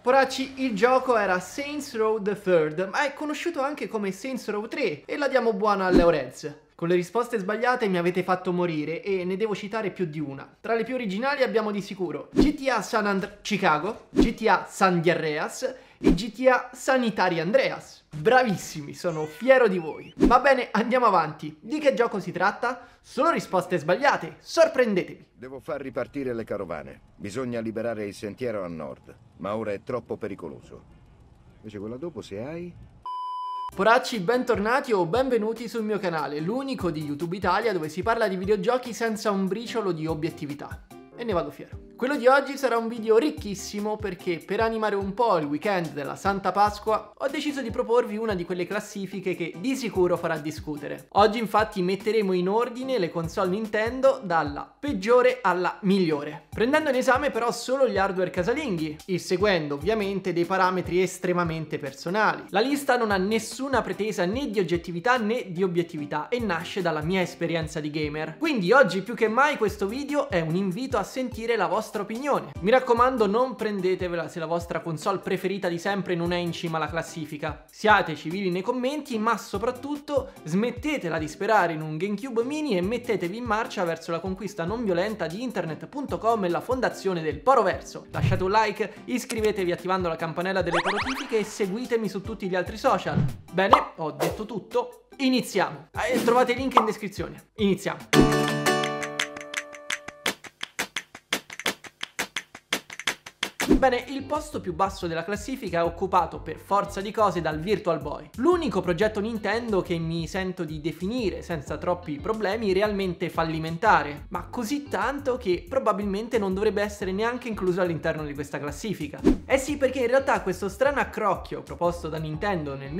Poracci, il gioco era Saints Row the Third, ma è conosciuto anche come Saints Row 3 e la diamo buona alle Orez. Con le risposte sbagliate mi avete fatto morire e ne devo citare più di una. Tra le più originali abbiamo di sicuro GTA Chicago, GTA San Andreas e GTA Sanitari Andreas. Bravissimi, sono fiero di voi. Va bene, andiamo avanti. Di che gioco si tratta? Solo risposte sbagliate, sorprendetevi. Devo far ripartire le carovane. Bisogna liberare il sentiero a nord, ma ora è troppo pericoloso. Invece quella dopo, se hai... Poracci, bentornati o benvenuti sul mio canale, l'unico di YouTube Italia dove si parla di videogiochi senza un briciolo di obiettività. E ne vado fiero. Quello di oggi sarà un video ricchissimo perché per animare un po' il weekend della Santa Pasqua ho deciso di proporvi una di quelle classifiche che di sicuro farà discutere. Oggi infatti metteremo in ordine le console Nintendo dalla peggiore alla migliore, prendendo in esame però solo gli hardware casalinghi, il seguendo ovviamente dei parametri estremamente personali. La lista non ha nessuna pretesa né di oggettività né di obiettività e nasce dalla mia esperienza di gamer. Quindi oggi più che mai questo video è un invito a sentire la vostra opinione. Mi raccomando, non prendetevela se la vostra console preferita di sempre non è in cima alla classifica. Siate civili nei commenti, ma soprattutto smettetela di sperare in un GameCube mini e mettetevi in marcia verso la conquista non violenta di internet.com e la fondazione del Poroverso. Lasciate un like, iscrivetevi attivando la campanella delle notifiche e seguitemi su tutti gli altri social. Bene, ho detto tutto, iniziamo. Trovate il link in descrizione. Iniziamo. Bene, il posto più basso della classifica è occupato per forza di cose dal Virtual Boy, l'unico progetto Nintendo che mi sento di definire senza troppi problemi realmente fallimentare, ma così tanto che probabilmente non dovrebbe essere neanche incluso all'interno di questa classifica. Eh sì, perché in realtà questo strano accrocchio proposto da Nintendo nel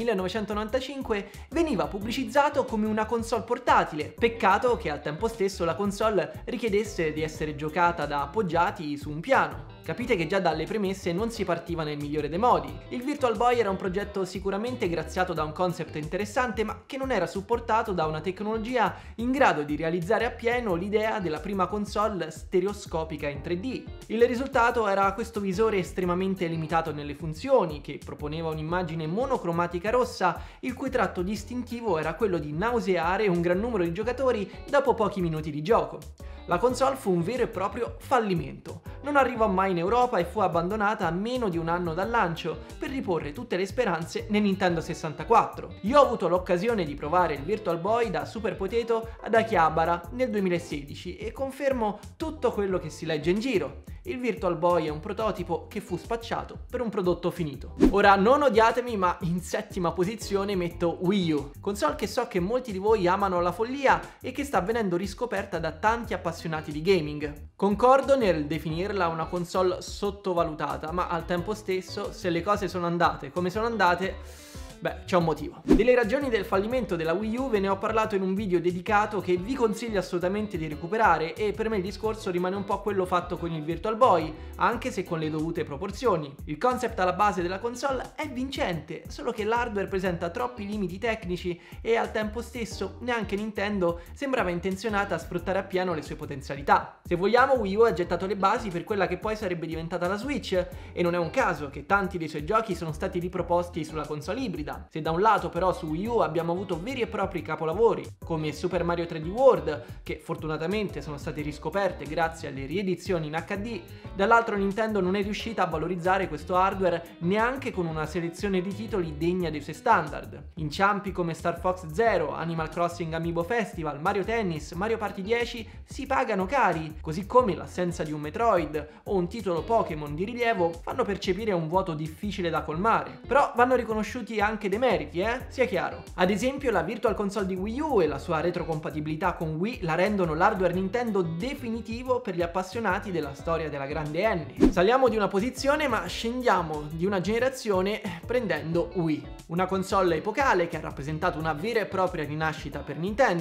1995 veniva pubblicizzato come una console portatile, peccato che al tempo stesso la console richiedesse di essere giocata da appoggiati su un piano. Capite che già dalle premesse non si partiva nel migliore dei modi. Il Virtual Boy era un progetto sicuramente graziato da un concept interessante, ma che non era supportato da una tecnologia in grado di realizzare appieno l'idea della prima console stereoscopica in 3D. Il risultato era questo visore estremamente limitato nelle funzioni, che proponeva un'immagine monocromatica rossa, il cui tratto distintivo era quello di nauseare un gran numero di giocatori dopo pochi minuti di gioco. La console fu un vero e proprio fallimento. Non arrivò mai in Europa e fu abbandonata a meno di un anno dal lancio per riporre tutte le speranze nel Nintendo 64. Io ho avuto l'occasione di provare il Virtual Boy da Super Potato ad Akihabara nel 2016 e confermo tutto quello che si legge in giro. Il Virtual Boy è un prototipo che fu spacciato per un prodotto finito. Ora non odiatemi, ma in settima posizione metto Wii U, console che so che molti di voi amano alla follia e che sta venendo riscoperta da tanti appassionati di gaming. Concordo nel definirla una console sottovalutata, ma al tempo stesso, se le cose sono andate come sono andate, beh, c'è un motivo. Delle ragioni del fallimento della Wii U ve ne ho parlato in un video dedicato che vi consiglio assolutamente di recuperare e per me il discorso rimane un po' quello fatto con il Virtual Boy, anche se con le dovute proporzioni. Il concept alla base della console è vincente, solo che l'hardware presenta troppi limiti tecnici e al tempo stesso neanche Nintendo sembrava intenzionata a sfruttare appieno le sue potenzialità. Se vogliamo, Wii U ha gettato le basi per quella che poi sarebbe diventata la Switch e non è un caso che tanti dei suoi giochi sono stati riproposti sulla console ibrida. Se da un lato però su Wii U abbiamo avuto veri e propri capolavori come Super Mario 3D World, che fortunatamente sono state riscoperte grazie alle riedizioni in HD, dall'altro Nintendo non è riuscita a valorizzare questo hardware neanche con una selezione di titoli degna dei suoi standard. Inciampi come Star Fox Zero, Animal Crossing Amiibo Festival, Mario Tennis, Mario Party 10 si pagano cari, così come l'assenza di un Metroid o un titolo Pokémon di rilievo fanno percepire un vuoto difficile da colmare. Però vanno riconosciuti anche dei meriti, sia chiaro. Ad esempio la Virtual Console di Wii U e la sua retrocompatibilità con Wii la rendono l'hardware Nintendo definitivo per gli appassionati della storia della grande N. Saliamo di una posizione ma scendiamo di una generazione prendendo Wii, una console epocale che ha rappresentato una vera e propria rinascita per Nintendo.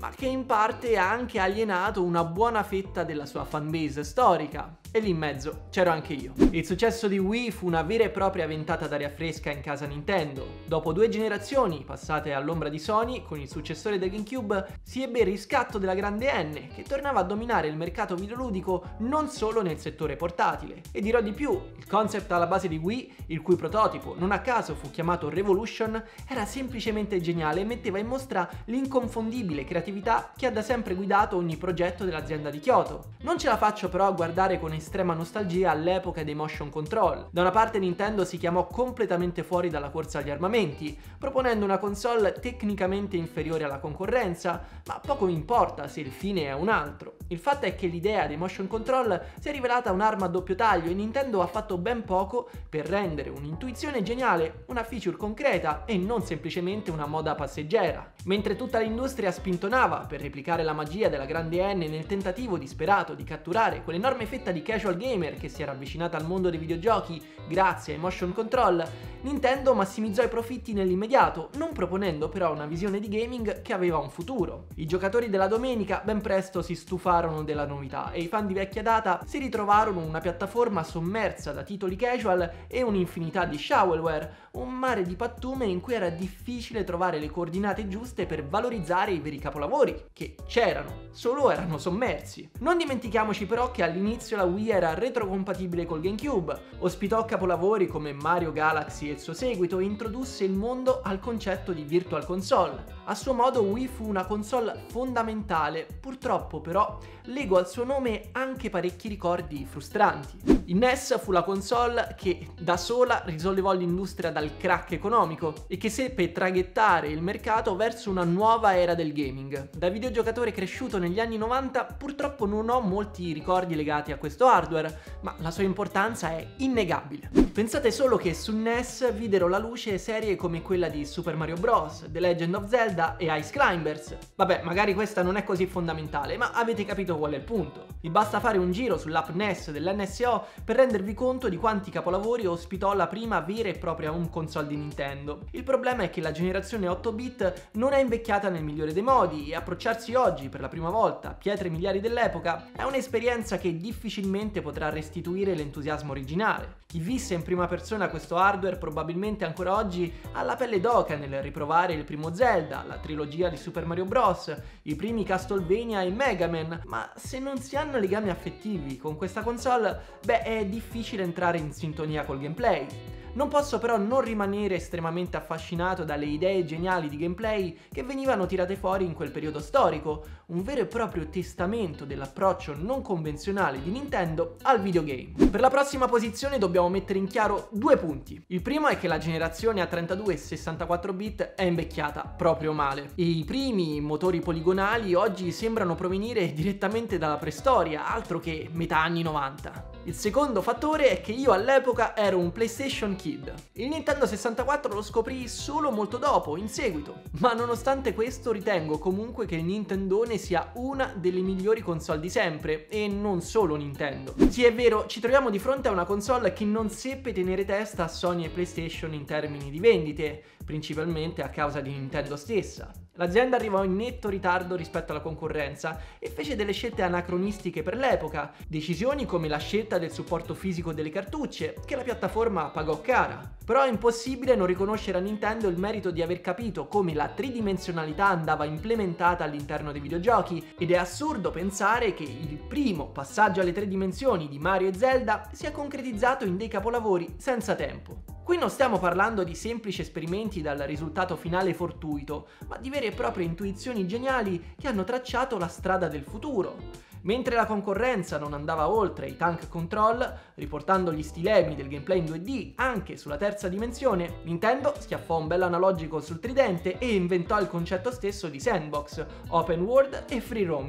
ma che in parte ha anche alienato una buona fetta della sua fanbase storica. E lì in mezzo c'ero anche io. Il successo di Wii fu una vera e propria ventata d'aria fresca in casa Nintendo. Dopo 2 generazioni passate all'ombra di Sony, con il successore del GameCube, si ebbe il riscatto della grande N, che tornava a dominare il mercato videoludico non solo nel settore portatile. E dirò di più, il concept alla base di Wii, il cui prototipo non a caso fu chiamato Revolution, era semplicemente geniale e metteva in mostra l'inconfondibile creatività che ha da sempre guidato ogni progetto dell'azienda di Kyoto. Non ce la faccio però a guardare con estrema nostalgia all'epoca dei motion control. Da una parte Nintendo si chiamò completamente fuori dalla corsa agli armamenti, proponendo una console tecnicamente inferiore alla concorrenza, ma poco importa se il fine è un altro. Il fatto è che l'idea dei motion control si è rivelata un'arma a doppio taglio e Nintendo ha fatto ben poco per rendere un'intuizione geniale una feature concreta e non semplicemente una moda passeggera. Mentre tutta l'industria spintonava per replicare la magia della grande N nel tentativo disperato di catturare quell'enorme fetta di casual gamer che si era avvicinata al mondo dei videogiochi grazie ai motion control, Nintendo massimizzò i profitti nell'immediato, non proponendo però una visione di gaming che aveva un futuro. I giocatori della domenica ben presto si stufarono della novità e i fan di vecchia data si ritrovarono una piattaforma sommersa da titoli casual e un'infinità di shovelware, un mare di pattume in cui era difficile trovare le coordinate giuste per valorizzare i veri capolavori, che c'erano, solo erano sommersi. Non dimentichiamoci però che all'inizio la Wii era retrocompatibile col GameCube, ospitò capolavori come Mario Galaxy e il suo seguito e introdusse il mondo al concetto di Virtual Console. A suo modo Wii fu una console fondamentale, purtroppo però lego al suo nome anche parecchi ricordi frustranti. Il NES fu la console che da sola risollevò l'industria dal crack economico e che seppe traghettare il mercato verso una nuova era del gaming. Da videogiocatore cresciuto negli anni 90 purtroppo non ho molti ricordi legati a questo hardware, ma la sua importanza è innegabile. Pensate solo che su NES videro la luce serie come quella di Super Mario Bros, The Legend of Zelda e Ice Climbers. Vabbè, magari questa non è così fondamentale, ma avete capito qual è il punto. Vi basta fare un giro sull'app NES dell'NSO per rendervi conto di quanti capolavori ospitò la prima vera e propria home console di Nintendo. Il problema è che la generazione 8-bit non è invecchiata nel migliore dei modi e approcciarsi oggi per la prima volta a pietre miliari dell'epoca è un'esperienza che difficilmente potrà restituire l'entusiasmo originale. Chi visse in prima persona questo hardware probabilmente ancora oggi ha la pelle d'oca nel riprovare il primo Zelda, la trilogia di Super Mario Bros, i primi Castlevania e Mega Man, ma se non si hanno legami affettivi con questa console, beh, è difficile entrare in sintonia col gameplay. Non posso però non rimanere estremamente affascinato dalle idee geniali di gameplay che venivano tirate fuori in quel periodo storico, un vero e proprio testamento dell'approccio non convenzionale di Nintendo al videogame. Per la prossima posizione dobbiamo mettere in chiaro 2 punti. Il primo è che la generazione a 32 e 64 bit è invecchiata proprio male. I primi motori poligonali oggi sembrano provenire direttamente dalla preistoria, altro che metà anni 90. Il secondo fattore è che io all'epoca ero un PlayStation Kid. Il Nintendo 64 lo scoprì solo molto dopo, in seguito, ma nonostante questo ritengo comunque che il Nintendone sia una delle migliori console di sempre, e non solo Nintendo. Sì, è vero, ci troviamo di fronte a una console che non seppe tenere testa a Sony e PlayStation in termini di vendite, principalmente a causa di Nintendo stessa. L'azienda arrivò in netto ritardo rispetto alla concorrenza e fece delle scelte anacronistiche per l'epoca, decisioni come la scelta del supporto fisico delle cartucce, che la piattaforma pagò cara. Però è impossibile non riconoscere a Nintendo il merito di aver capito come la tridimensionalità andava implementata all'interno dei videogiochi, ed è assurdo pensare che il primo passaggio alle 3 dimensioni di Mario e Zelda sia concretizzato in dei capolavori senza tempo. Qui non stiamo parlando di semplici esperimenti dal risultato finale fortuito, ma di vere e proprie intuizioni geniali che hanno tracciato la strada del futuro. Mentre la concorrenza non andava oltre i tank control, riportando gli stilemi del gameplay in 2D anche sulla terza dimensione, Nintendo schiaffò un bello analogico sul tridente e inventò il concetto stesso di sandbox, open world e free roaming.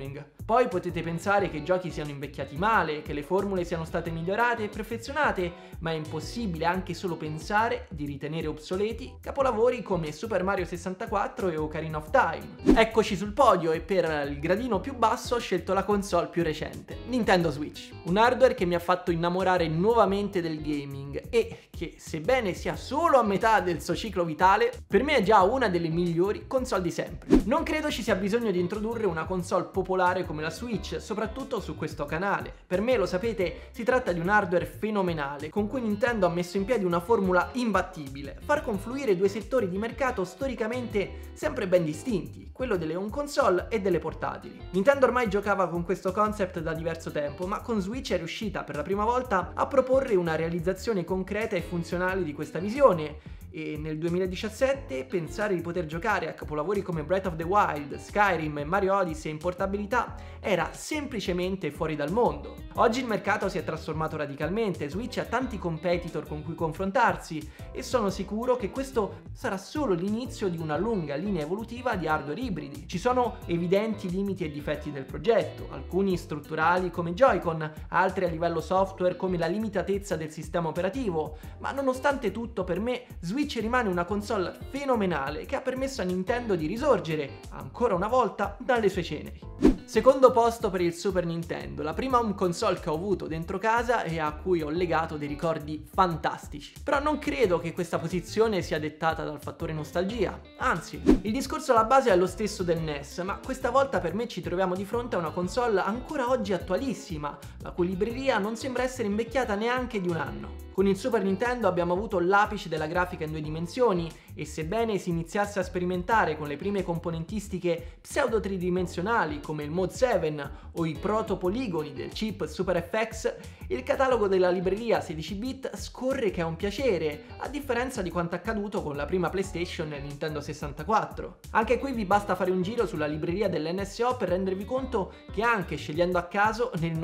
Poi potete pensare che i giochi siano invecchiati male, che le formule siano state migliorate e perfezionate, ma è impossibile anche solo pensare di ritenere obsoleti capolavori come Super Mario 64 e Ocarina of Time. Eccoci sul podio e per il gradino più basso ho scelto la console più recente, Nintendo Switch. Un hardware che mi ha fatto innamorare nuovamente del gaming e che, sebbene sia solo a metà del suo ciclo vitale, per me è già una delle migliori console di sempre. Non credo ci sia bisogno di introdurre una console popolare come la Switch, soprattutto su questo canale. Per me, lo sapete, si tratta di un hardware fenomenale, con cui Nintendo ha messo in piedi una formula imbattibile, far confluire due settori di mercato storicamente sempre ben distinti, quello delle home console e delle portatili. Nintendo ormai giocava con questo concept da diverso tempo, ma con Switch è riuscita per la prima volta a proporre una realizzazione concreta e funzionale di questa visione. E nel 2017 pensare di poter giocare a capolavori come Breath of the Wild, Skyrim e Mario Odyssey in portabilità era semplicemente fuori dal mondo. Oggi il mercato si è trasformato radicalmente, Switch ha tanti competitor con cui confrontarsi e sono sicuro che questo sarà solo l'inizio di una lunga linea evolutiva di hardware ibridi. Ci sono evidenti limiti e difetti del progetto, alcuni strutturali come Joy-Con, altri a livello software come la limitatezza del sistema operativo, ma nonostante tutto per me Switch rimane una console fenomenale che ha permesso a Nintendo di risorgere, ancora una volta, dalle sue ceneri. Secondo posto per il Super Nintendo, la prima home console che ho avuto dentro casa e a cui ho legato dei ricordi fantastici. Però non credo che questa posizione sia dettata dal fattore nostalgia, anzi, il discorso alla base è lo stesso del NES, ma questa volta per me ci troviamo di fronte a una console ancora oggi attualissima, la cui libreria non sembra essere invecchiata neanche di un anno. Con il Super Nintendo abbiamo avuto l'apice della grafica in 2 dimensioni e sebbene si iniziasse a sperimentare con le prime componentistiche pseudo tridimensionali come il Mod 7 o i protopoligoni del chip Super FX, il catalogo della libreria 16 bit scorre che è un piacere, a differenza di quanto accaduto con la prima PlayStation e Nintendo 64. Anche qui vi basta fare un giro sulla libreria dell'NSO per rendervi conto che anche scegliendo a caso nel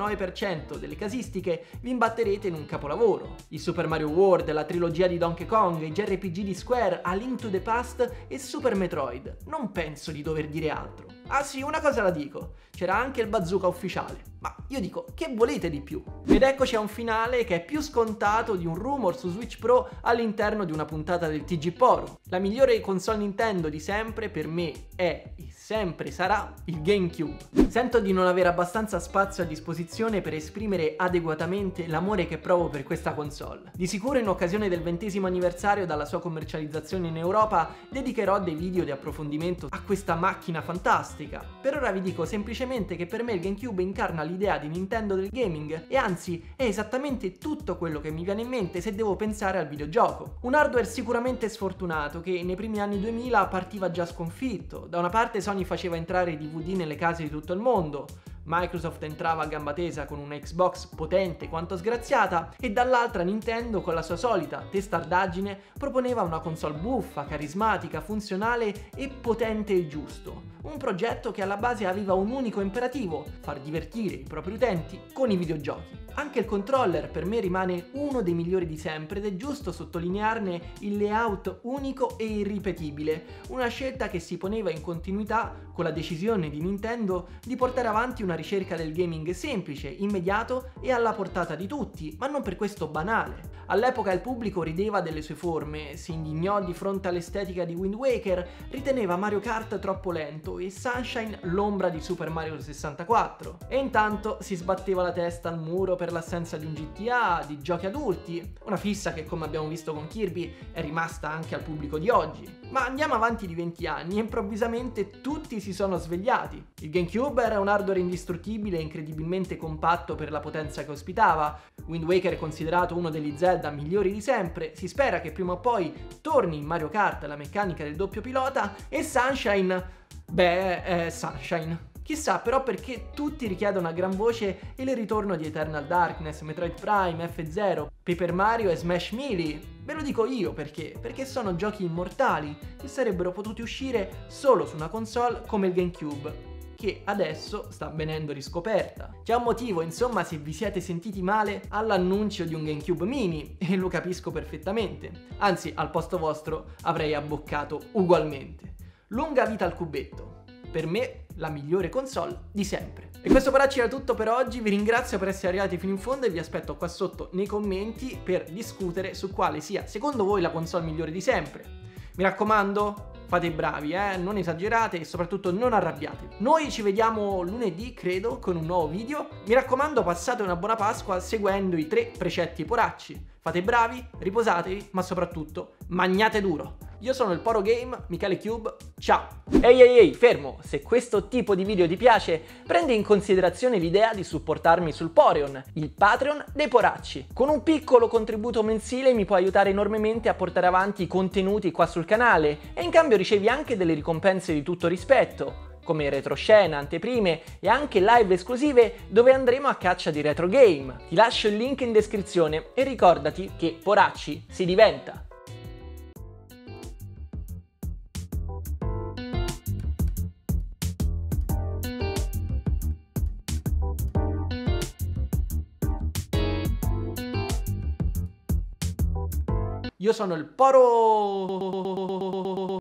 99% delle casistiche vi imbatterete in un capolavoro. I Super Mario World, la trilogia di Donkey Kong, i JRPG di Square, A Link to the Past e Super Metroid. Non penso di dover dire altro. Ah sì, una cosa la dico, c'era anche il bazooka ufficiale. Ma io dico, che volete di più? Ed eccoci a un finale che è più scontato di un rumor su Switch Pro all'interno di una puntata del TG Poro. La migliore console Nintendo di sempre per me è e sempre sarà il GameCube. Sento di non avere abbastanza spazio a disposizione per esprimere adeguatamente l'amore che provo per questa console. Di sicuro in occasione del 20° anniversario dalla sua commercializzazione in Europa dedicherò dei video di approfondimento a questa macchina fantastica. Per ora vi dico semplicemente che per me il GameCube incarna l'idea di Nintendo del gaming e anzi è esattamente tutto quello che mi viene in mente se devo pensare al videogioco. Un hardware sicuramente sfortunato che nei primi anni 2000 partiva già sconfitto. Da una parte Sony faceva entrare i DVD nelle case di tutto il mondo, Microsoft entrava a gamba tesa con una Xbox potente quanto sgraziata e dall'altra Nintendo con la sua solita testardaggine proponeva una console buffa, carismatica, funzionale e potente il giusto. Un progetto che alla base aveva un unico imperativo: far divertire i propri utenti con i videogiochi. Anche il controller per me rimane uno dei migliori di sempre ed è giusto sottolinearne il layout unico e irripetibile, una scelta che si poneva in continuità con la decisione di Nintendo di portare avanti una ricerca del gaming semplice, immediato e alla portata di tutti, ma non per questo banale. All'epoca il pubblico rideva delle sue forme, si indignò di fronte all'estetica di Wind Waker, riteneva Mario Kart troppo lento e Sunshine l'ombra di Super Mario 64. E intanto si sbatteva la testa al muro per l'assenza di un GTA, di giochi adulti, una fissa che come abbiamo visto con Kirby è rimasta anche al pubblico di oggi. Ma andiamo avanti di 20 anni e improvvisamente tutti si sono svegliati. Il GameCube era un hardware indistruttibile e incredibilmente compatto per la potenza che ospitava. Wind Waker è considerato uno degli Zelda migliori di sempre, si spera che prima o poi torni in Mario Kart la meccanica del doppio pilota e Sunshine, Sunshine. Chissà però perché tutti richiedono a gran voce il ritorno di Eternal Darkness, Metroid Prime, F-Zero, Paper Mario e Smash Melee. Ve lo dico io perché sono giochi immortali che sarebbero potuti uscire solo su una console come il GameCube, che adesso sta venendo riscoperta. C'è un motivo, insomma, se vi siete sentiti male all'annuncio di un GameCube mini, e lo capisco perfettamente. Anzi, al posto vostro avrei abboccato ugualmente. Lunga vita al cubetto. Per me la migliore console di sempre. E questo Poracci era tutto per oggi, vi ringrazio per essere arrivati fino in fondo e vi aspetto qua sotto nei commenti per discutere su quale sia secondo voi la console migliore di sempre. Mi raccomando, fate i bravi, non esagerate e soprattutto non arrabbiatevi. Noi ci vediamo lunedì, credo, con un nuovo video. Mi raccomando, passate una buona Pasqua seguendo i 3 precetti Poracci. Fate i bravi, riposatevi, ma soprattutto magnate duro. Io sono il Poro Game, Michele Cube, ciao! Ehi, fermo! Se questo tipo di video ti piace, prendi in considerazione l'idea di supportarmi sul Poreon, il Patreon dei Poracci. Con un piccolo contributo mensile mi puoi aiutare enormemente a portare avanti i contenuti qua sul canale e in cambio ricevi anche delle ricompense di tutto rispetto, come retroscena, anteprime e anche live esclusive dove andremo a caccia di retro game. Ti lascio il link in descrizione e ricordati che Poracci si diventa. Io sono il Poro...